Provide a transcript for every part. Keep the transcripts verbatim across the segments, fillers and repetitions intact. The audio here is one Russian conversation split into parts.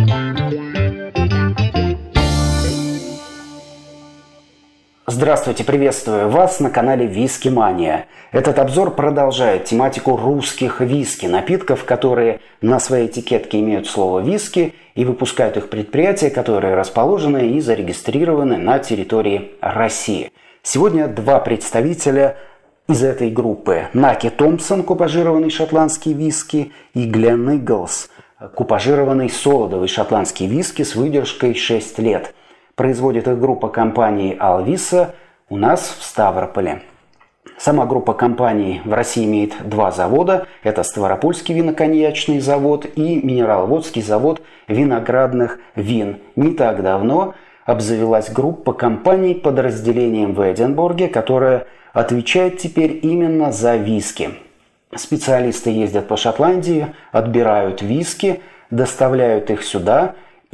Здравствуйте, приветствую вас на канале Виски Мания. Этот обзор продолжает тематику русских виски, напитков, которые на своей этикетке имеют слово «виски» и выпускают их предприятия, которые расположены и зарегистрированы на территории России. Сегодня два представителя из этой группы. Наки Томпсон, купажированный шотландский виски, и Gleneagles, купажированный солодовый шотландский виски с выдержкой шесть лет. Производит их группа компаний Alvisa у нас в Ставрополе. Сама группа компаний в России имеет два завода. Это Ставропольский виноконьячный завод и Минераловодский завод виноградных вин. Не так давно обзавелась группа компаний подразделением в Эдинбурге, которая отвечает теперь именно за виски. Специалисты ездят по Шотландии, отбирают виски, доставляют их сюда.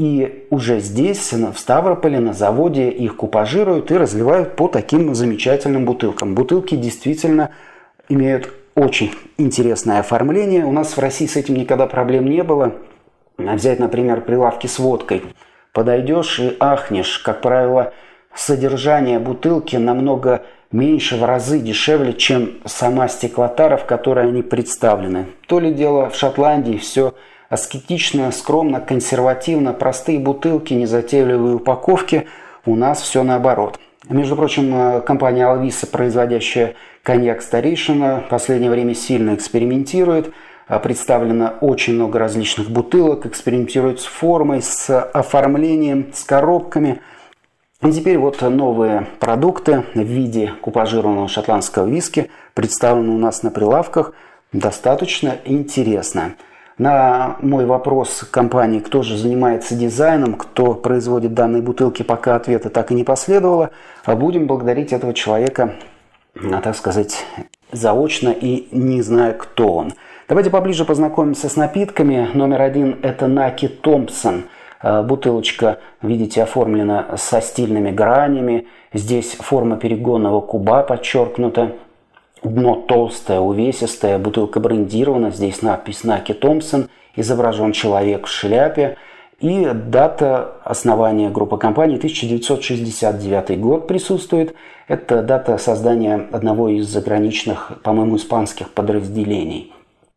И уже здесь, в Ставрополе, на заводе их купажируют и разливают по таким замечательным бутылкам. Бутылки действительно имеют очень интересное оформление. У нас в России с этим никогда проблем не было. Взять, например, прилавки с водкой. Подойдешь и ахнешь. Как правило, содержание бутылки намного меньше, в разы дешевле, чем сама стеклотара, в которой они представлены. То ли дело в Шотландии все аскетично, скромно, консервативно, простые бутылки, незатейливые упаковки. У нас все наоборот. Между прочим, компания Alvisa, производящая коньяк Старейшина, в последнее время сильно экспериментирует. Представлено очень много различных бутылок, экспериментирует с формой, с оформлением, с коробками. И теперь вот новые продукты в виде купажированного шотландского виски представлены у нас на прилавках. Достаточно интересно. На мой вопрос компании, кто же занимается дизайном, кто производит данные бутылки, пока ответа так и не последовало. А будем благодарить этого человека, так сказать, заочно и не зная, кто он. Давайте поближе познакомимся с напитками. Номер один – это Наки Томпсон. Бутылочка, видите, оформлена со стильными гранями. Здесь форма перегонного куба подчеркнута. Дно толстое, увесистое, бутылка брендирована. Здесь надпись Наки Томпсон. Изображен человек в шляпе. И дата основания группы компаний тысяча девятьсот шестьдесят девятый год присутствует. Это дата создания одного из заграничных, по-моему, испанских подразделений.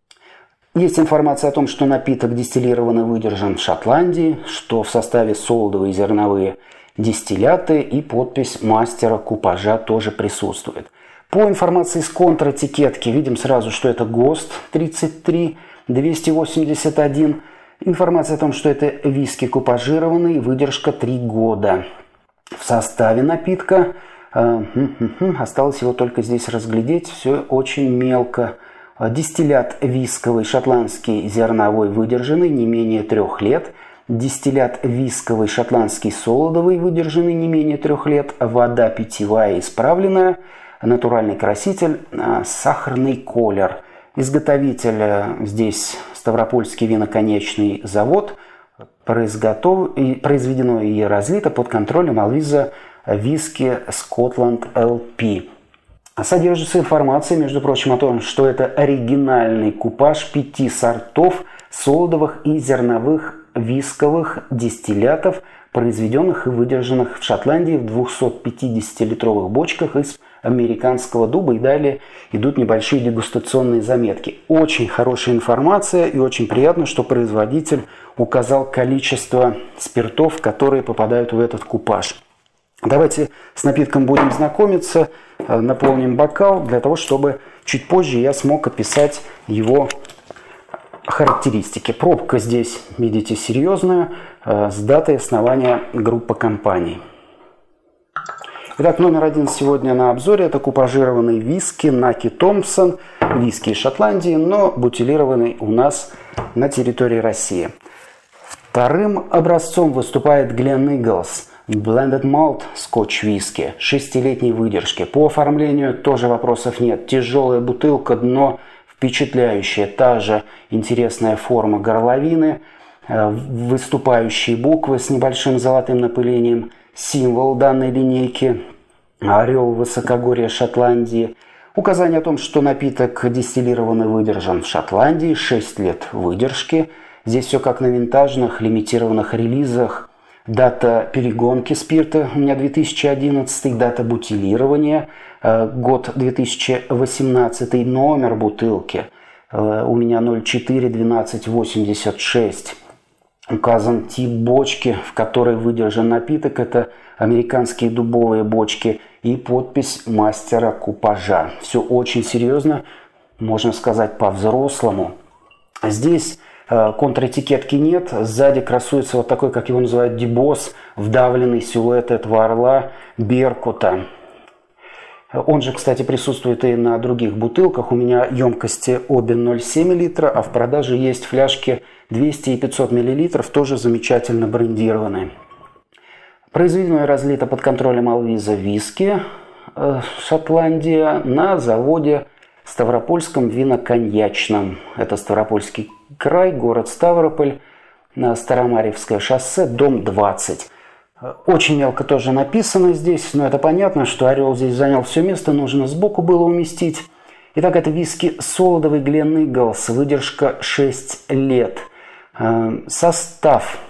Есть информация о том, что напиток дистиллирован и выдержан в Шотландии, что в составе солодовые зерновые дистилляты, и подпись мастера купажа тоже присутствует. По информации с контратикетки видим сразу, что это ГОСТ тридцать три двести восемьдесят один. Информация о том, что это виски купажированный, выдержка три года. В составе напитка э, осталось его только здесь разглядеть, все очень мелко. Дистиллят висковый шотландский зерновой выдержанный не менее трех лет. Дистиллят висковый шотландский солодовый выдержанный не менее трех лет. Вода питьевая исправленная. Натуральный краситель, сахарный колер. Изготовитель здесь Ставропольский виноконьячный завод. Произведено и разлито под контролем Alvisa Whisky Scotland эл пи. Содержится информация, между прочим, о том, что это оригинальный купаж пяти сортов солодовых и зерновых висковых дистиллятов, произведенных и выдержанных в Шотландии в двухсотпятидесятилитровых бочках из американского дуба. И далее идут небольшие дегустационные заметки. Очень хорошая информация, и очень приятно, что производитель указал количество спиртов, которые попадают в этот купаж. Давайте с напитком будем знакомиться. Наполним бокал для того, чтобы чуть позже я смог описать его характеристики. Пробка здесь, видите, серьезная, с датой основания группы компаний. Итак, номер один сегодня на обзоре – это купажированный виски Наки Томпсон. Виски из Шотландии, но бутилированный у нас на территории России. Вторым образцом выступает Gleneagles Blended Malt Scotch Whisky шестилетней выдержки. По оформлению тоже вопросов нет. Тяжелая бутылка, дно впечатляющее. Та же интересная форма горловины, выступающие буквы с небольшим золотым напылением. Символ данной линейки – орел высокогорья Шотландии. Указание о том, что напиток дистиллирован и выдержан в Шотландии, шесть лет выдержки. Здесь все как на винтажных, лимитированных релизах. Дата перегонки спирта у меня две тысячи одиннадцатый, дата бутилирования год две тысячи восемнадцатый, номер бутылки у меня ноль четыре двенадцать восемьдесят шесть. Указан тип бочки, в которой выдержан напиток, это американские дубовые бочки, и подпись мастера купажа. Все очень серьезно, можно сказать, по-взрослому. Здесь э, контратикетки нет, сзади красуется вот такой, как его называют, дебос, вдавленный силуэт этого орла Беркута. Он же, кстати, присутствует и на других бутылках. У меня емкости обе ноль семь литра, а в продаже есть фляжки двести и пятьсот миллилитров, тоже замечательно брендированные. Произведено и разлито под контролем Алвиза виски, э, Шотландия, на заводе Ставропольском виноконьячном. Это Ставропольский край, город Ставрополь, Старомарьевское шоссе, дом двадцать. Очень мелко тоже написано здесь, но это понятно, что орел здесь занял все место, нужно сбоку было уместить. Итак, это виски солодовый Глен Иглс, выдержка шесть лет. Состав.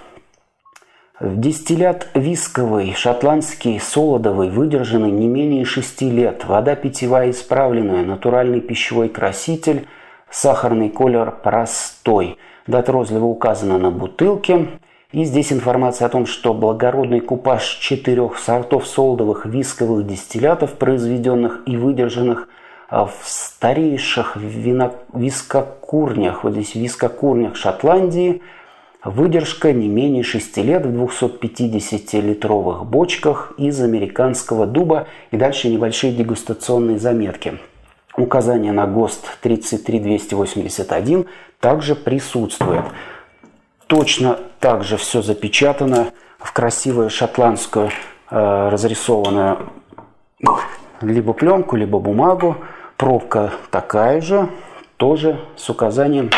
Дистиллят висковый, шотландский, солодовый, выдержанный не менее шести лет. Вода питьевая исправленная, натуральный пищевой краситель, сахарный колер простой. Дата розлива указана на бутылке. И здесь информация о том, что благородный купаж четырех сортов солодовых висковых дистиллятов, произведенных и выдержанных в старейших вино... вискокурнях, вот здесь вискокурнях Шотландии, выдержка не менее шести лет в двухсот-пятидесятилитровых бочках из американского дуба. И дальше небольшие дегустационные заметки. Указание на ГОСТ тридцать три двести восемьдесят один также присутствует. Точно так же все запечатано в красивую шотландскую э, разрисованную либо пленку, либо бумагу. Пробка такая же, тоже с указанием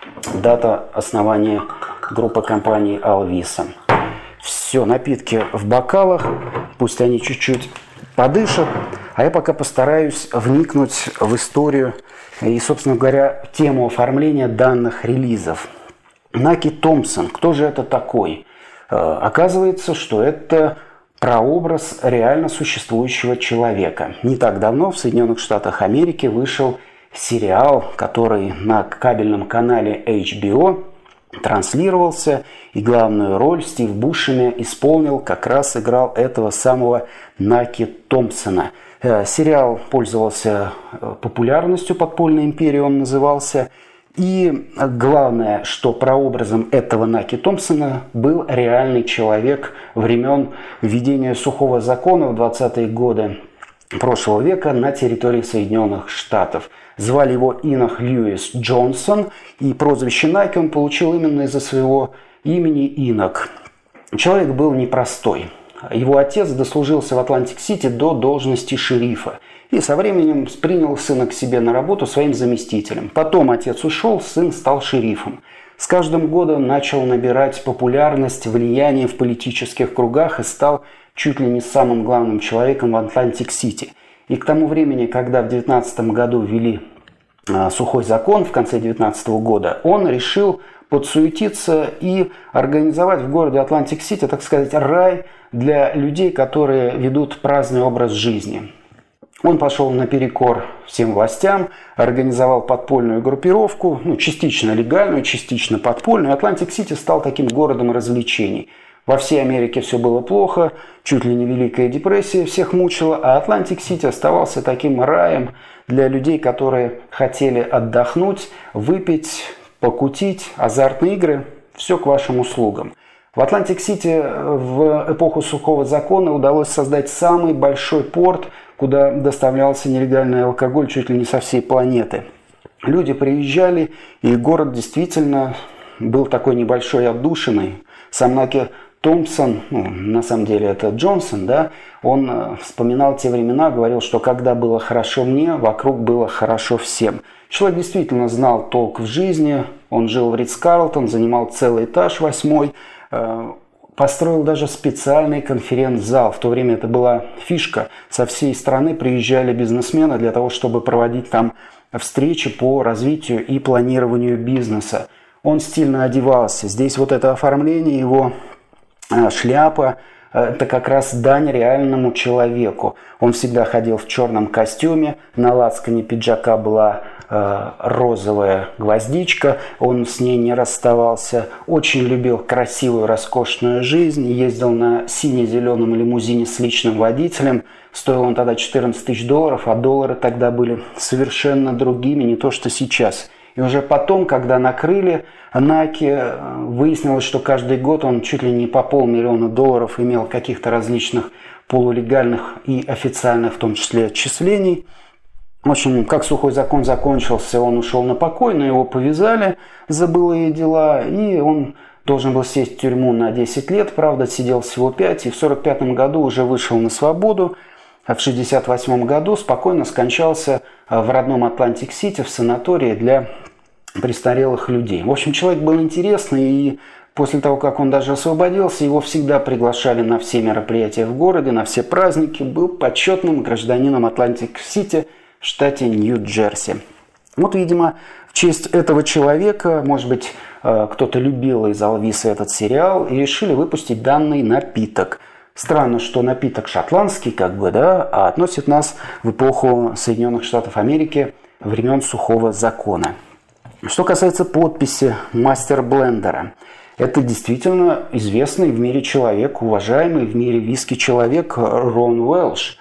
дата основания группы компаний Алвиса. Все, напитки в бокалах, пусть они чуть-чуть подышат, а я пока постараюсь вникнуть в историю и, собственно говоря, тему оформления данных релизов. Наки Томпсон, кто же это такой? Оказывается, что это прообраз реально существующего человека. Не так давно в Соединенных Штатах Америки вышел сериал, который на кабельном канале эйч би о транслировался, и главную роль Стив Бушеми исполнил, как раз играл этого самого Наки Томпсона. Сериал пользовался популярностью, «Подпольная империя» он назывался. И главное, что прообразом этого Наки Томпсона был реальный человек времен введения сухого закона в двадцатые годы прошлого века на территории Соединенных Штатов. Звали его Инох Льюис Джонсон, и прозвище Наки он получил именно из-за своего имени Инок. Человек был непростой. Его отец дослужился в Атлантик-Сити до должности шерифа. И со временем принял сына к себе на работу своим заместителем. Потом отец ушел, сын стал шерифом. С каждым годом начал набирать популярность, влияние в политических кругах и стал чуть ли не самым главным человеком в Атлантик-Сити. И к тому времени, когда в две тысячи девятнадцатом году ввели а, сухой закон, в конце две тысячи девятнадцатого года, он решил подсуетиться и организовать в городе Атлантик-Сити, так сказать, рай для людей, которые ведут праздный образ жизни. Он пошел наперекор всем властям, организовал подпольную группировку, ну, частично легальную, частично подпольную. Атлантик-Сити стал таким городом развлечений. Во всей Америке все было плохо, чуть ли не Великая депрессия всех мучила, а Атлантик-Сити оставался таким раем для людей, которые хотели отдохнуть, выпить, покутить, азартные игры, все к вашим услугам. В Атлантик-Сити в эпоху сухого закона удалось создать самый большой порт, куда доставлялся нелегальный алкоголь чуть ли не со всей планеты. Люди приезжали, и город действительно был такой небольшой отдушиной. Сам Наки Томпсон, ну, на самом деле это Джонсон, да, он вспоминал те времена, говорил, что когда было хорошо мне, вокруг было хорошо всем. Человек действительно знал толк в жизни, он жил в Ритц-Карлтон, занимал целый этаж, восьмой, построил даже специальный конференц-зал. В то время это была фишка. Со всей страны приезжали бизнесмены для того, чтобы проводить там встречи по развитию и планированию бизнеса. Он стильно одевался. Здесь вот это оформление, его шляпа, это как раз дань реальному человеку. Он всегда ходил в черном костюме, на лацкане пиджака была э, розовая гвоздичка, он с ней не расставался, очень любил красивую, роскошную жизнь, ездил на сине-зеленом лимузине с личным водителем, стоил он тогда четырнадцать тысяч долларов, а доллары тогда были совершенно другими, не то что сейчас. И уже потом, когда накрыли Наки, выяснилось, что каждый год он чуть ли не по полмиллиона долларов имел каких-то различных полулегальных и официальных, в том числе, отчислений. В общем, как сухой закон закончился, он ушел на покой, но его повязали за былые дела, и он должен был сесть в тюрьму на десять лет, правда, сидел всего пять, и в сорок пятом году уже вышел на свободу. А в шестьдесят восьмом году спокойно скончался в родном Атлантик-Сити в санатории для престарелых людей. В общем, человек был интересный, и после того, как он даже освободился, его всегда приглашали на все мероприятия в городе, на все праздники. Был почетным гражданином Атлантик-Сити в штате Нью-Джерси. Вот, видимо, в честь этого человека, может быть, кто-то любил из Элвиса этот сериал и решили выпустить данный напиток. Странно, что напиток шотландский, как бы, да, а относит нас в эпоху Соединенных Штатов Америки, времен сухого закона. Что касается подписи мастер блендера, это действительно известный в мире человек, уважаемый в мире виски человек Рон Уэлш.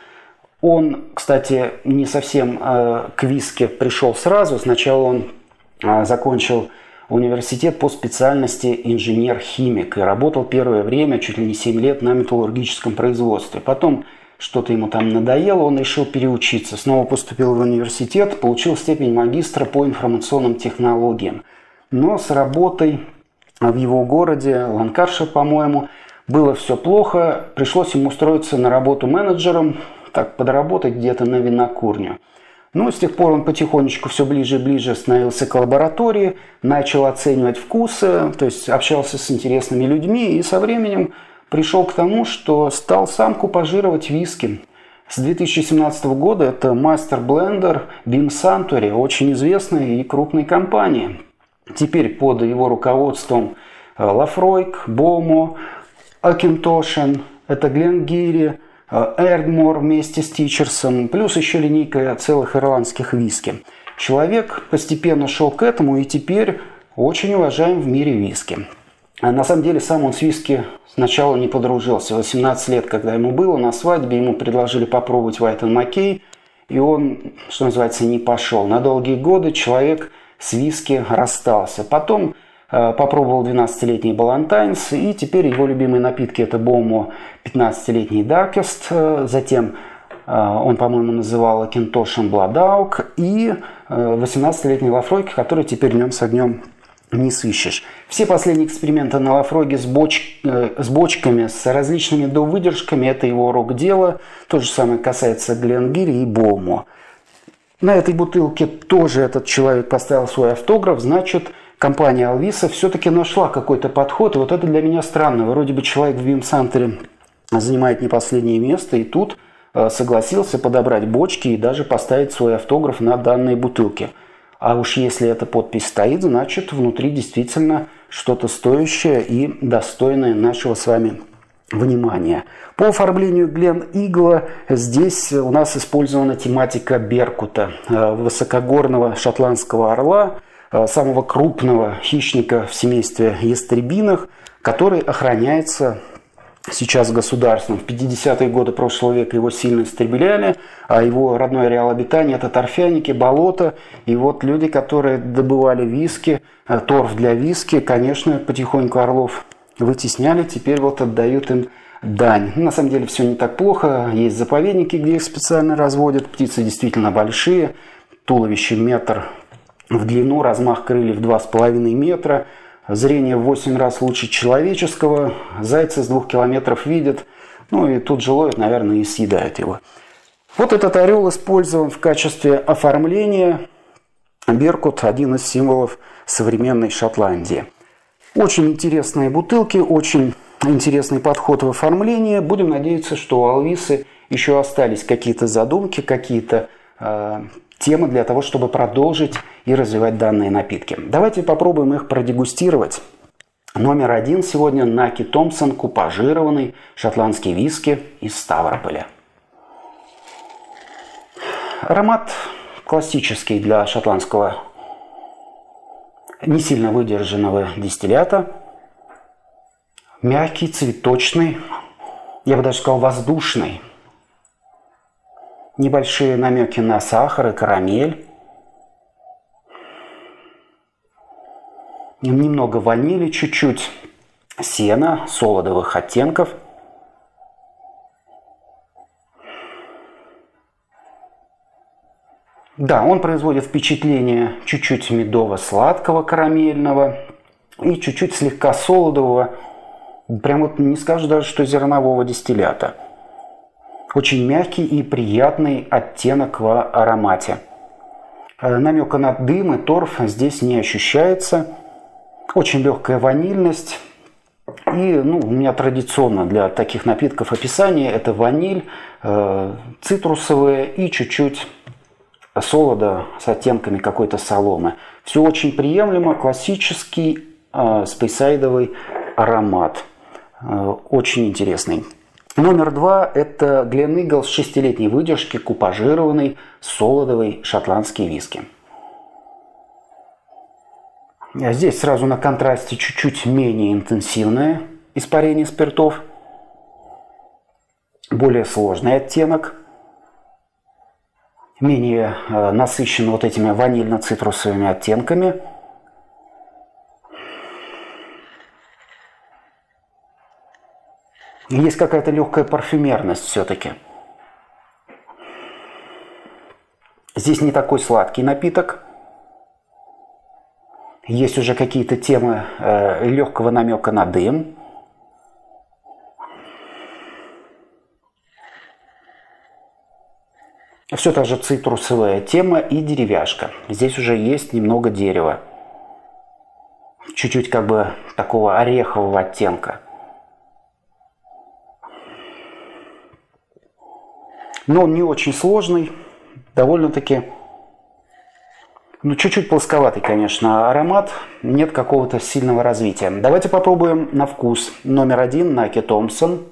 Он, кстати, не совсем э, к виске пришел сразу. Сначала он э, закончил университет по специальности инженер-химик и работал первое время, чуть ли не семь лет, на металлургическом производстве. Потом что-то ему там надоело, он решил переучиться. Снова поступил в университет, получил степень магистра по информационным технологиям. Но с работой в его городе, Ланкашир, по-моему, было все плохо. Пришлось ему устроиться на работу менеджером, так подработать где-то на винокурню. Ну, с тех пор он потихонечку все ближе и ближе становился к лаборатории, начал оценивать вкусы, то есть общался с интересными людьми и со временем пришел к тому, что стал сам купажировать виски. С две тысячи семнадцатого года это мастер-блендер Beam Suntory, очень известной и крупной компании. Теперь под его руководством Лафройк, Бомо, Акинтошен, это Гленгири, Эрдмор вместе с Тичерсом, плюс еще линейка целых ирландских виски. Человек постепенно шел к этому и теперь очень уважаем в мире виски. А на самом деле сам он с виски сначала не подружился. восемнадцать лет, когда ему было, на свадьбе ему предложили попробовать White энд Mackay, и он, что называется, не пошел. На долгие годы человек с виски расстался. Потом э, попробовал двенадцатилетний Балантайнс, и теперь его любимые напитки это Бомо пятнадцатилетний Darkest, э, затем э, он, по-моему, называл Акинтошен Бладаук и э, восемнадцатилетний Лафройк, который теперь днем с огнем не сыщешь. Все последние эксперименты на Лафроге с, боч... э, с бочками, с различными довыдержками, это его рук дело. То же самое касается Гленгири и Бомо. На этой бутылке тоже этот человек поставил свой автограф, значит, компания Элвиса все-таки нашла какой-то подход. И вот это для меня странно. Вроде бы человек в Beam Suntory занимает не последнее место, и тут э, согласился подобрать бочки и даже поставить свой автограф на данной бутылке. А уж если эта подпись стоит, значит, внутри действительно что-то стоящее и достойное нашего с вами внимания. По оформлению Глен Игла здесь у нас использована тематика беркута, высокогорного шотландского орла, самого крупного хищника в семействе ястребиных, который охраняется сейчас государством. В пятидесятые годы прошлого века его сильно истребляли, а его родной ареал обитания – это торфяники, болото. И вот люди, которые добывали виски, торф для виски, конечно, потихоньку орлов вытесняли, теперь вот отдают им дань. На самом деле все не так плохо. Есть заповедники, где их специально разводят. Птицы действительно большие, туловище метр в длину, размах крыльев два с половиной метра. Зрение в восемь раз лучше человеческого. Зайцы с двух километров видят. Ну и тут же ловят, наверное, и съедают его. Вот этот орел использован в качестве оформления. Беркут – один из символов современной Шотландии. Очень интересные бутылки, очень интересный подход в оформлении. Будем надеяться, что у Элвисы еще остались какие-то задумки, какие-то э, темы для того, чтобы продолжить и развивать данные напитки. Давайте попробуем их продегустировать. Номер один сегодня Наки Томпсон, купажированный шотландский виски из Ставрополя. Аромат классический для шотландского не сильно выдержанного дистиллята. Мягкий, цветочный, я бы даже сказал воздушный. Небольшие намеки на сахар и карамель. Немного ванили, чуть-чуть сена, солодовых оттенков. Да, он производит впечатление чуть-чуть медово-сладкого карамельного и чуть-чуть слегка солодового. Прям вот не скажешь даже, что зернового дистиллята. Очень мягкий и приятный оттенок в аромате. Намека на дым и торф здесь не ощущается. Очень легкая ванильность. И ну, у меня традиционно для таких напитков описание: это ваниль, э, цитрусовые и чуть-чуть солода с оттенками какой-то соломы. Все очень приемлемо, классический э, спейсайдовый аромат. Э, очень интересный. Номер два – это Gleneagles шестилетней выдержки, купажированный солодовый шотландский виски. Здесь сразу на контрасте чуть-чуть менее интенсивное испарение спиртов, более сложный оттенок, менее э, насыщен вот этими ванильно-цитрусовыми оттенками. Есть какая-то легкая парфюмерность все-таки. Здесь не такой сладкий напиток. Есть уже какие-то темы э, легкого намека на дым. Все та же цитрусовая тема и деревяшка. Здесь уже есть немного дерева. Чуть-чуть как бы такого орехового оттенка. Но он не очень сложный. Довольно-таки... Ну, чуть-чуть плосковатый, конечно, аромат. Нет какого-то сильного развития. Давайте попробуем на вкус. Номер один Наки Томпсон.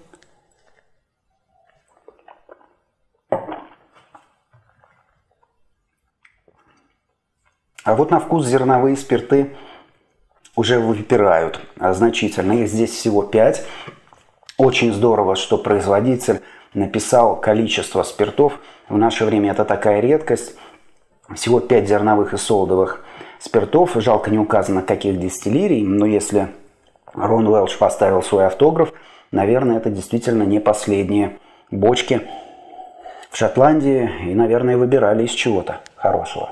А вот на вкус зерновые спирты уже выпирают значительно. Их здесь всего пять. Очень здорово, что производитель написал количество спиртов. В наше время это такая редкость. Всего пять зерновых и солодовых спиртов. Жалко, не указано, каких дистиллерий. Но если Рон Уэлш поставил свой автограф, наверное, это действительно не последние бочки в Шотландии. И, наверное, выбирали из чего-то хорошего.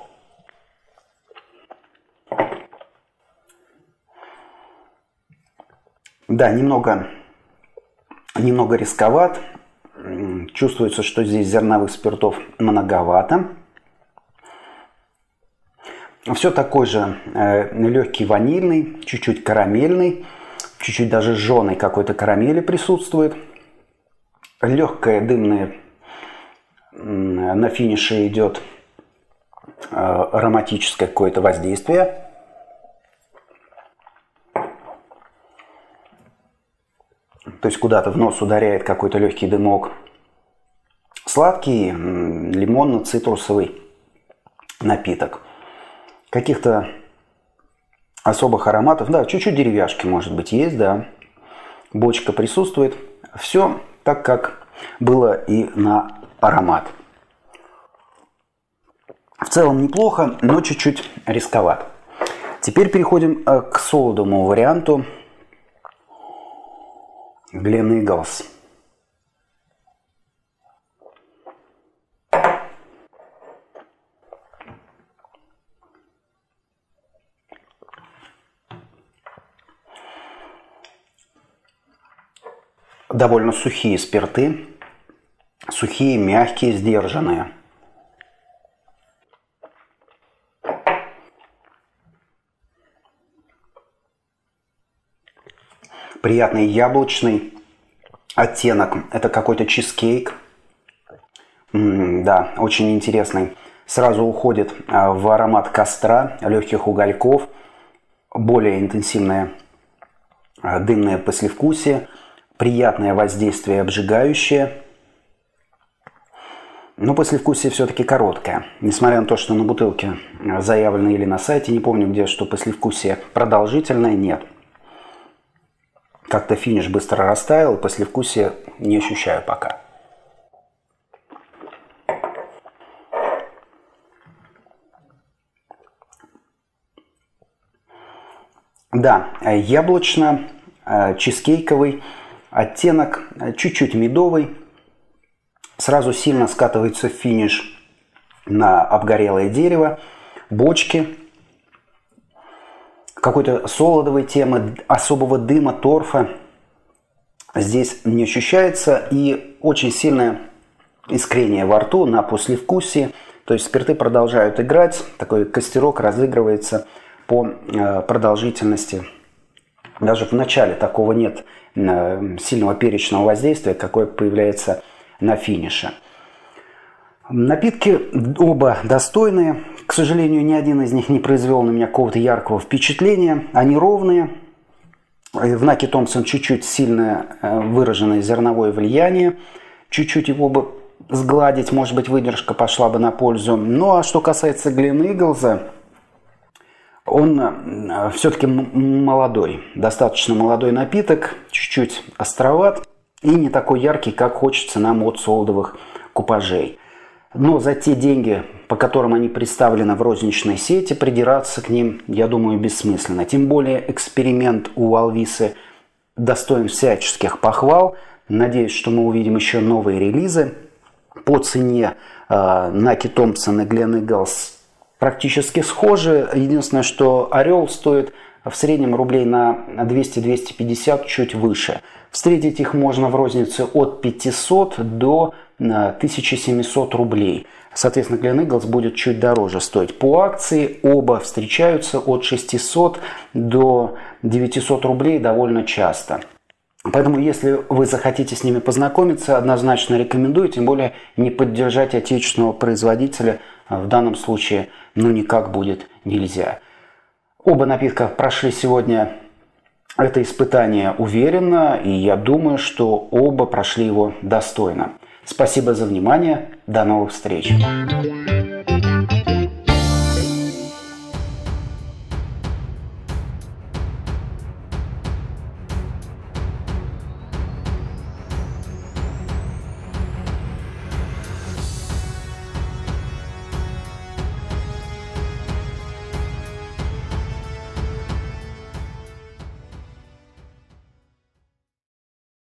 Да, немного, немного рисковат. Чувствуется, что здесь зерновых спиртов многовато. Все такой же э, легкий ванильный, чуть-чуть карамельный, чуть-чуть даже жженой какой-то карамели присутствует. Легкое дымное э, на финише идет э, ароматическое какое-то воздействие. То есть куда-то в нос ударяет какой-то легкий дымок. Сладкий, лимонно-цитрусовый напиток. Каких-то особых ароматов. Да, чуть-чуть деревяшки, может быть, есть, да. Бочка присутствует. Все так, как было и на аромат. В целом неплохо, но чуть-чуть рисковат. Теперь переходим к солодовому варианту Gleneagles. Довольно сухие спирты, сухие, мягкие, сдержанные. Приятный яблочный оттенок. Это какой-то чизкейк. М-м, да, очень интересный. сразу уходит в аромат костра, легких угольков, более интенсивное дымное послевкусие, приятное воздействие обжигающее. Но послевкусие все-таки короткое. Несмотря на то, что на бутылке заявлено или на сайте, не помню где, что послевкусие продолжительное, нет. Как-то финиш быстро растаял, послевкусие не ощущаю пока. Да, яблочно-чизкейковый оттенок, чуть-чуть медовый. Сразу сильно скатывается финиш на обгорелое дерево, бочки, какой-то солодовой темы, особого дыма, торфа здесь не ощущается. И очень сильное искрение во рту на послевкусии. То есть спирты продолжают играть, такой костерок разыгрывается по продолжительности. Даже в начале такого нет сильного перечного воздействия, какое появляется на финише. Напитки оба достойные. К сожалению, ни один из них не произвел на меня какого-то яркого впечатления. Они ровные. В Наки Томпсон чуть-чуть сильное выраженное зерновое влияние. Чуть-чуть его бы сгладить, может быть, выдержка пошла бы на пользу. Ну а что касается Gleneagles'а, он все-таки молодой, достаточно молодой напиток, чуть-чуть островат и не такой яркий, как хочется нам от солодовых купажей. Но за те деньги, по которым они представлены в розничной сети, придираться к ним, я думаю, бессмысленно. Тем более эксперимент у Алвисы достоин всяческих похвал. Надеюсь, что мы увидим еще новые релизы. По цене Наки Томпсон и Gleneagles практически схожи. Единственное, что Орел стоит в среднем рублей на двести — двести пятьдесят, чуть выше. Встретить их можно в рознице от пятисот до тысячи семисот рублей. Соответственно, Gleneagles будет чуть дороже стоить. По акции оба встречаются от шестисот до девятисот рублей довольно часто. Поэтому, если вы захотите с ними познакомиться, однозначно рекомендую, тем более не поддержать отечественного производителя в данном случае ну никак будет нельзя. Оба напитка прошли сегодня это испытание уверенно, и я думаю, что оба прошли его достойно. Спасибо за внимание, до новых встреч!